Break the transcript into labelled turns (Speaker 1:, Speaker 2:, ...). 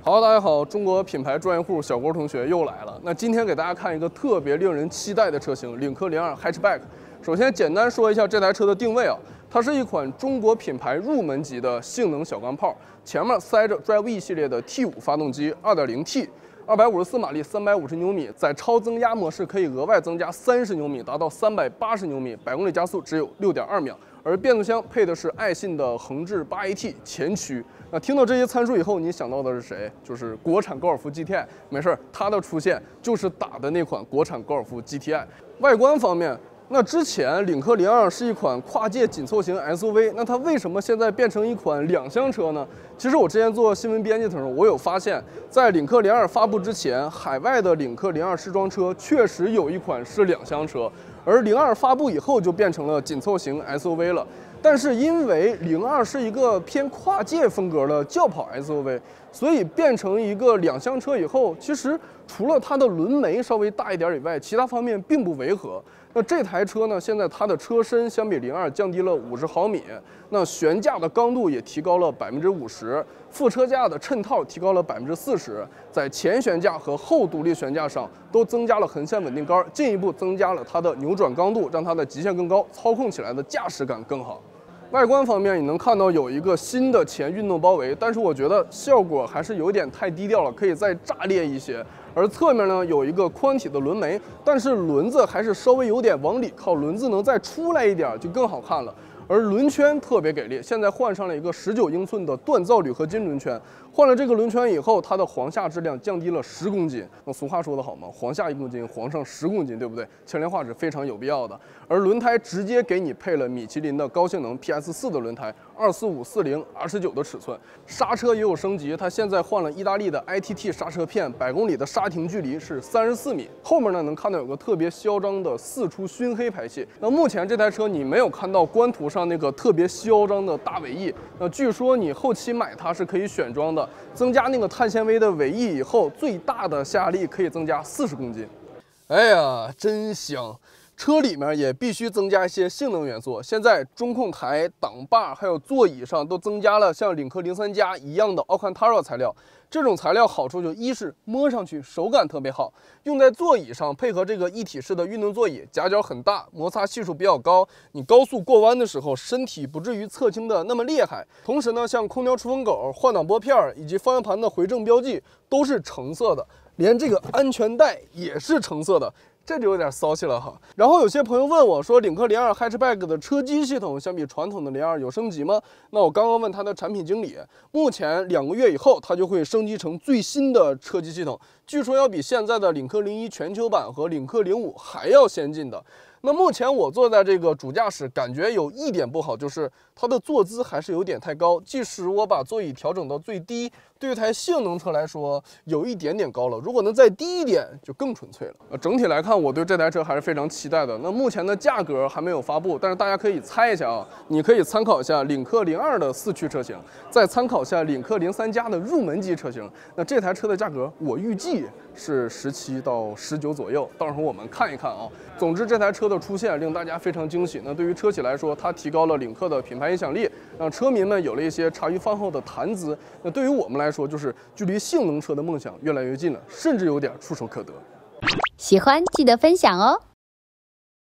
Speaker 1: 好，大家好，中国品牌专业户小郭同学又来了。那今天给大家看一个特别令人期待的车型——领克02 Hatchback。首先简单说一下这台车的定位啊，它是一款中国品牌入门级的性能小钢炮，前面塞着 Drive E 系列的 T5 发动机 2.0T。 254马力，350牛米，在超增压模式可以额外增加30牛米，达到380牛米，百公里加速只有6.2秒。而变速箱配的是爱信的横置 8AT 前驱。那听到这些参数以后，你想到的是谁？就是国产高尔夫 GTI。没事，它的出现就是打的那款国产高尔夫 GTI。外观方面，那之前领克02是一款跨界紧凑型 SUV， 那它为什么现在变成一款两厢车呢？其实我之前做新闻编辑的时候，我有发现，在领克02发布之前，海外的领克02试装车确实有一款是两厢车，而02发布以后就变成了紧凑型 SUV 了。但是因为02是一个偏跨界风格的轿跑 SUV， 所以变成一个两厢车以后，其实除了它的轮眉稍微大一点以外，其他方面并不违和。那这台车呢，现在它的车身相比02降低了50毫米，那悬架的刚度也提高了50%，副车架的衬套提高了40%，在前悬架和后独立悬架上都增加了横线稳定杆，进一步增加了它的扭转刚度，让它的极限更高，操控起来的驾驶感更好。外观方面，你能看到有一个新的前运动包围，但是我觉得效果还是有点太低调了，可以再炸裂一些。而侧面呢有一个宽体的轮眉，但是轮子还是稍微有点往里靠，轮子能再出来一点就更好看了。而轮圈特别给力，现在换上了一个19英寸的锻造铝合金轮圈。换了这个轮圈以后，它的簧下质量降低了10公斤。那俗话说得好嘛，簧下1公斤，簧上10公斤，对不对？轻量化是非常有必要的。而轮胎直接给你配了米其林的高性能 PS4 的轮胎，245/40/29的尺寸。刹车也有升级，它现在换了意大利的 ITT 刹车片，百公里的刹停距离是34米。后面呢能看到有个特别嚣张的4出熏黑排气。那目前这台车你没有看到官图上那个特别嚣张的大尾翼，那据说你后期买它是可以选装的。增加那个碳纤维的尾翼以后，最大的下力可以增加40公斤。哎呀，真香！车里面也必须增加一些性能元素。现在中控台、挡把还有座椅上都增加了像领克03加一样的奥坎塔拉材料。这种材料好处就一是摸上去手感特别好，用在座椅上，配合这个一体式的运动座椅，夹角很大，摩擦系数比较高，你高速过弯的时候，身体不至于侧倾的那么厉害。同时呢，像空调出风口、换挡拨片以及方向盘的回正标记都是橙色的，连这个安全带也是橙色的。这就有点骚气了哈。然后有些朋友问我说，领克02 Hatchback 的车机系统相比传统的02有升级吗？那我刚刚问他的产品经理，目前2个月以后，它就会升级成最新的车机系统，据说要比现在的领克01全球版和领克05还要先进的。那目前我坐在这个主驾驶，感觉有一点不好，就是它的坐姿还是有点太高。即使我把座椅调整到最低，对于台性能车来说有一点点高了。如果能再低一点，就更纯粹了。整体来看，我对这台车还是非常期待的。那目前的价格还没有发布，但是大家可以猜一下啊，你可以参考一下领克02的4驱车型，再参考一下领克03加的入门级车型。那这台车的价格，我预计是17到19左右，到时候我们看一看啊。总之，这台车的出现令大家非常惊喜。那对于车企来说，它提高了领克的品牌影响力，让车迷们有了一些茶余饭后的谈资。那对于我们来说，就是距离性能车的梦想越来越近了，甚至有点触手可得。
Speaker 2: 喜欢记得分享哦。